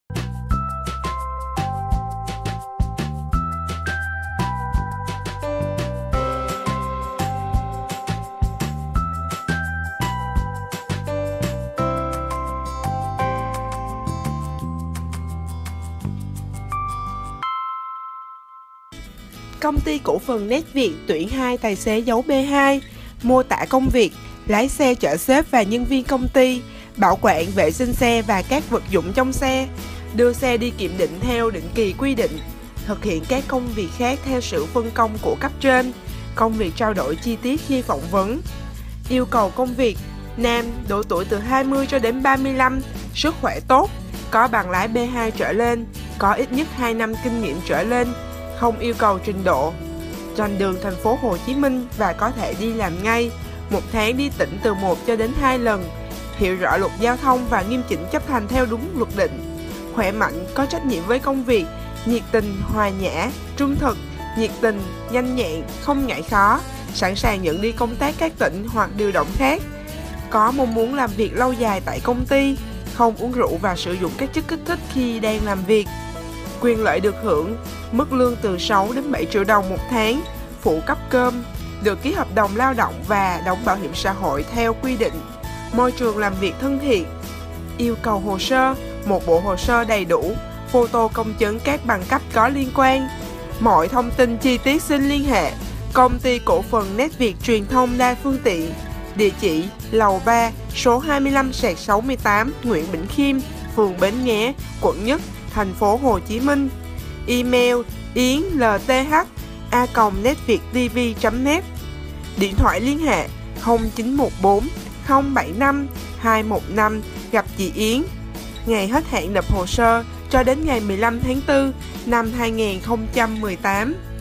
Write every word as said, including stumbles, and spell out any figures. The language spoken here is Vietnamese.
Công ty cổ phần Net Việt tuyển hai tài xế dấu B hai, mô tả công việc: lái xe chở sếp và nhân viên công ty, bảo quản vệ sinh xe và các vật dụng trong xe, đưa xe đi kiểm định theo định kỳ quy định, thực hiện các công việc khác theo sự phân công của cấp trên, công việc trao đổi chi tiết khi phỏng vấn. Yêu cầu công việc: nam, độ tuổi từ hai mươi cho đến ba mươi lăm, sức khỏe tốt, có bằng lái B hai trở lên, có ít nhất hai năm kinh nghiệm trở lên, không yêu cầu trình độ, rành đường thành phố Hồ Chí Minh và có thể đi làm ngay, một tháng đi tỉnh từ một cho đến hai lần, hiểu rõ luật giao thông và nghiêm chỉnh chấp hành theo đúng luật định, khỏe mạnh, có trách nhiệm với công việc, nhiệt tình, hòa nhã, trung thực, nhiệt tình, nhanh nhẹn, không ngại khó, sẵn sàng nhận đi công tác các tỉnh hoặc điều động khác, có mong muốn làm việc lâu dài tại công ty, không uống rượu và sử dụng các chất kích thích khi đang làm việc. Quyền lợi được hưởng: mức lương từ sáu đến bảy triệu đồng một tháng, phụ cấp cơm, được ký hợp đồng lao động và đóng bảo hiểm xã hội theo quy định, môi trường làm việc thân thiện. Yêu cầu hồ sơ: một bộ hồ sơ đầy đủ, photo công chứng các bằng cấp có liên quan. Mọi thông tin chi tiết xin liên hệ Công ty cổ phần Net Việt truyền thông đa phương tiện, địa chỉ lầu ba, số hai mươi lăm gạch sáu mươi tám Nguyễn Bỉnh Khiêm, phường Bến Nghé, quận Nhất, thành phố Hồ Chí Minh. Email yến lth a còng netviettv chấm net. Điện thoại liên hệ không chín một bốn không bảy năm hai một năm, gặp chị Yến. Ngày hết hạn nộp hồ sơ cho đến ngày mười lăm tháng tư năm hai nghìn không trăm mười tám.